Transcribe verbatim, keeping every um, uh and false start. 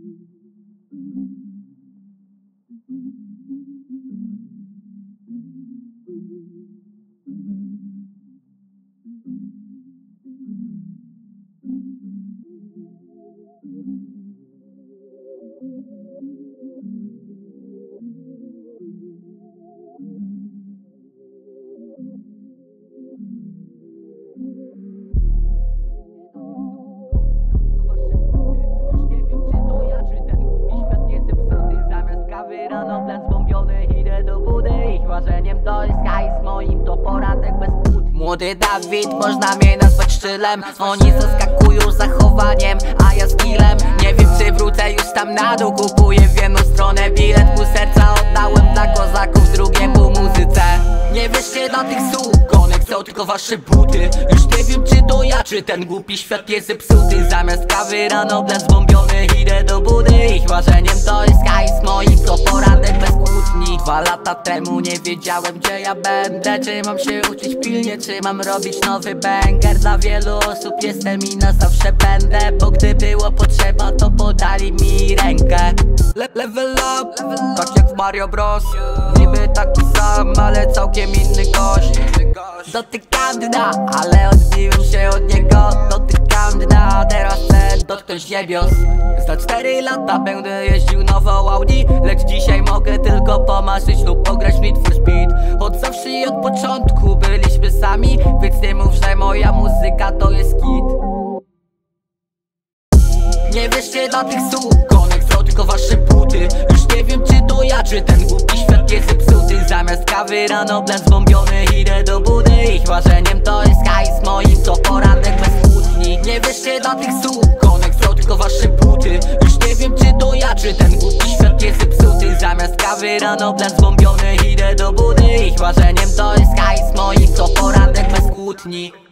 Rano plan zbombiony, idę do budy. Ich marzeniem to jest hajs, moim to poranek bez kłótni. Młody Dawid, można mnie nazwać szczylem. Oni zaskakują zachowaniem, a ja skillem. Nie wiem czy wrócę już tam na dół. Kupuję w jedną stronę bilet, pół serca oddałem dla kozaków, drugie pół muzyce. Nie wierzcie na tych sług, one chcą tylko wasze buty. Już nie wiem czy to ja, czy ten głupi świat jest zepsuty. Zamiast kawy rano plan zbombiony, idę do budy. Ich marzeniem to jest hajs, moim to poranek bez kłótni. Dwa lata temu nie wiedziałem gdzie ja będę. Czy mam się uczyć pilnie, czy mam robić nowy banger. Dla wielu osób jestem i na zawsze będę, bo gdy było potrzeba to podali mi rękę. Le level up, tak jak w Mario Bros. Niby taki sam, ale całkiem inny gość. Dotykam dna, ale odbiłem się od niego. Dotykam dna, teraz chcę dotknąć niebios. Za cztery lata będę jeździł nową Audi, lecz dzisiaj mogę tylko pomarzyć lub pograć Need for Speed. Od zawsze i od początku byliśmy sami, więc nie mów, że moja muzyka to jest hit. Nie wierzcie na tych sług, one chcą tylko wasze buty. Już nie wiem czy to ja, czy ten głupi świat jest zepsuty. Zamiast kawy rano plan zbombiony, idę do budy. Ich marzeniem to jest hajs, moim to poranek bez kłótni. Nie wierzcie na tych sług, one chcą tylko wasze buty. Już nie wiem czy to ja, czy ten głupi świat jest zepsuty. Zamiast kawy rano plan zbombiony, idę do budy. Ich marzeniem to jest hajs, moim to poranek bez kłótni.